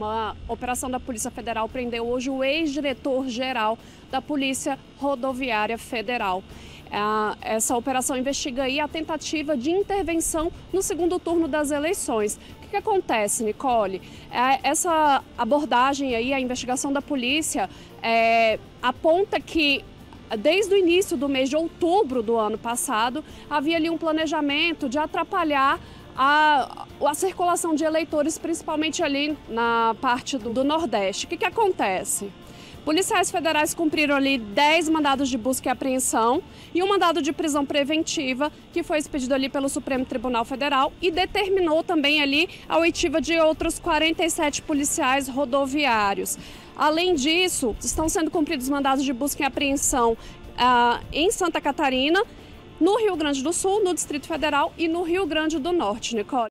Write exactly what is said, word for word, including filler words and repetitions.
Uma operação da Polícia Federal prendeu hoje o ex-diretor-geral da Polícia Rodoviária Federal. Essa operação investiga aí a tentativa de intervenção no segundo turno das eleições. O que, que acontece, Nicole? Essa abordagem aí, a investigação da polícia, é, aponta que desde o início do mês de outubro do ano passado, havia ali um planejamento de atrapalhar a, a circulação de eleitores, principalmente ali na parte do, do Nordeste. O que, que acontece? Policiais federais cumpriram ali dez mandados de busca e apreensão e um mandado de prisão preventiva que foi expedido ali pelo Supremo Tribunal Federal e determinou também ali a oitiva de outros quarenta e sete policiais rodoviários. Além disso, estão sendo cumpridos mandados de busca e apreensão ah, em Santa Catarina, no Rio Grande do Sul, no Distrito Federal e no Rio Grande do Norte, Nicole.